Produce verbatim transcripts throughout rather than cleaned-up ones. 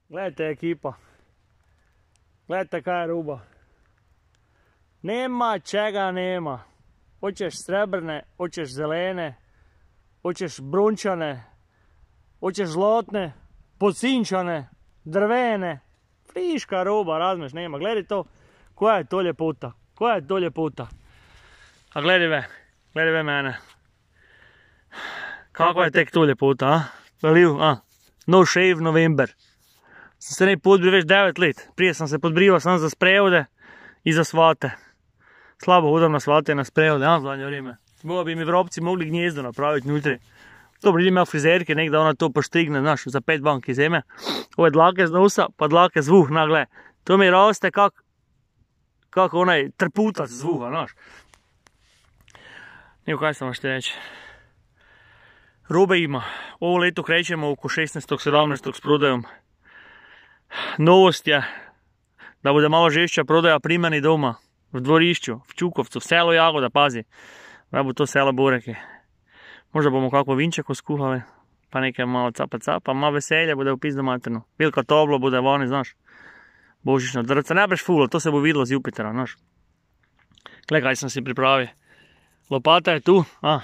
Gledajte ekipa. Gledajte kaj je ruba. Nema čega nema. Hoćeš srebrne, hoćeš zelene, hoćeš brunčane, hoćeš zlotne, posinčane, drvene. Friška ruba, razumiješ, nema. Gledaj to, koja je to ljepota. Koja je to ljepota. A gledaj ve, gledaj ve mene. Kako je tek to ljepota, a? Veliju, a? No shave November. Sam se ne podbrio već devet let. Prije sam se podbrivao sam za sprevode i za svate. Slabo hodam na svate i na sprevode, a zadnje vrijeme. Bo bi mi vrapci mogli gnjezdo napraviti nutri. Dobro, idem ja frizerke, nek da ona to poštrigne, znaš, za pet banki zeme. Ove dlake z nosa, pa dlake z vuh, na gle. To mi raste kak, kak onaj trputac z vuha, znaš. Nijeko kaj sam vam šte reći. Robe ima. Ovo leto krećemo oko šesnaestog sedamnaestog s prodajom. Novost je da bude malo žešća prodaja pri meni doma. V dvorišću, v Čukovcu, v selo Jagoda, pazi. Da bo to selo Boreke. Možda bomo kako vinčeko skuhali, pa nekaj malo capa capa, malo veselje bude v pizdo materno. Velika toblo bude vani, znaš. Božično drvce, ne breš fulo, to se bo videlo z Jupitera, znaš. Gle, kaj sem si pripravil. Lopata je tu, a.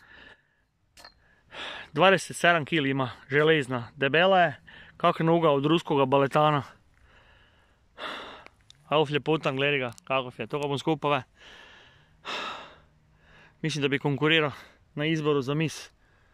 dvadeset sedam kil ima, železna, debela je, kak noga od ruskoga baletana. Auf ljepotan, gledaj ga, kakov je, to ga bom skupave. Mislim, da bi konkuriral na izboru za mis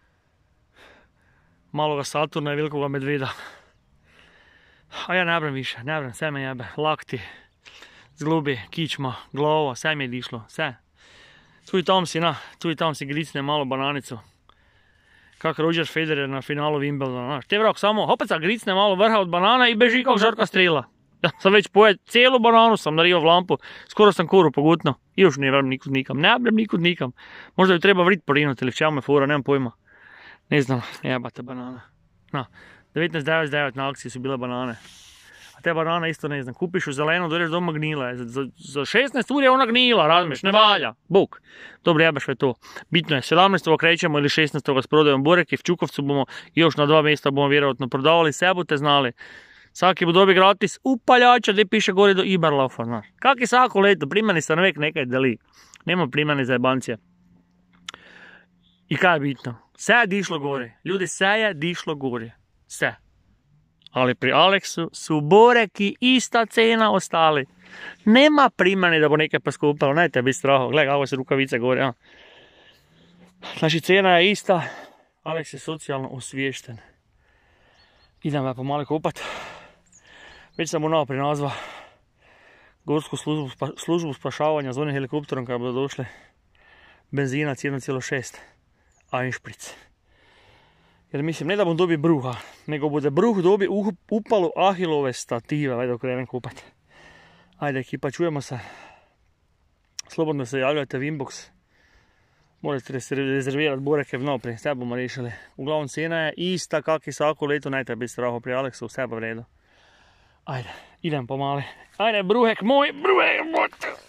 maloga Saturna i velikoga medveda. A ja ne brem više, ne brem, sve me jebe, lakti, zglubi, kičma, glava, sve mi je dišlo, sve. Tu i tam si, na, tu i tam si gricne malo bananicu. Kak Roger Federer na finalu Wimbledona, znaš. Te vrak samo, opet sa gricne malo vrha od banana i beži kao žarka strela. Ja sam već pojel, cijelu bananu sam nario v lampu, skoro sam koru pogutno. I još ne vrem nikud nikam, ne vrem nikud nikam. Možda ju treba vrit porinuti ili v čemu je fora, nemam pojma. Ne znam, jebate banana. Na, devetnaest devedeset devet na akciji su bile banane. A te banane isto ne znam, kupiš u zelenu, dođeš doma gnila je. Za, za, za šesnaest uri je ona gnila, razumiješ, ne valja. Buk. Dobro, jebeš sve to. Bitno je, sedamnaestog krećemo ili šesnaestog s prodajom Boreke, v Čukovcu bomo još na dva mjesta bomo vjerojatno prodavali, sve budete znali. Svaki bo dobi gratis upaljača gdje piše gore do Iberlaufa, znaš. Kak je svako leto, primani se uvijek nekaj deli. Nema primani za jebancije. I kaj je bitno? Sve je dišlo gore. Ljudi, sve je dišlo gore. Sve. Ali pri Aleksu su Boreki ista cena ostali. Nema primani da bo nekaj poskupalo. Ne te bi straho. Gledaj kako se rukavice gore. A. Znači cena je ista. Aleks je socijalno osviješten. Idem ja pomalo kupat. Već sam mu naprijed nazva gorsku službu, spa, službu spašavanja z onim helikopterom kada bodo došli. Benzinac jedan zarez šest. Einšpric. Jer mislim, ne da bom dobi bruha, nego bude bruh dobi upalu ahilove stative. Ajde dok krenem kupat. Ajde ekipa, čujemo se. Slobodno se javljajte v inbox. Morate rezervirati Boreke vnaprijed, sve bomo rešili. Uglavnom cena je ista kak i svako leto, ne treba biti straho pri Aleksu, vse bo v redu. Ajde, idem pomale. Ajde, bruhek moj, bruhek moj.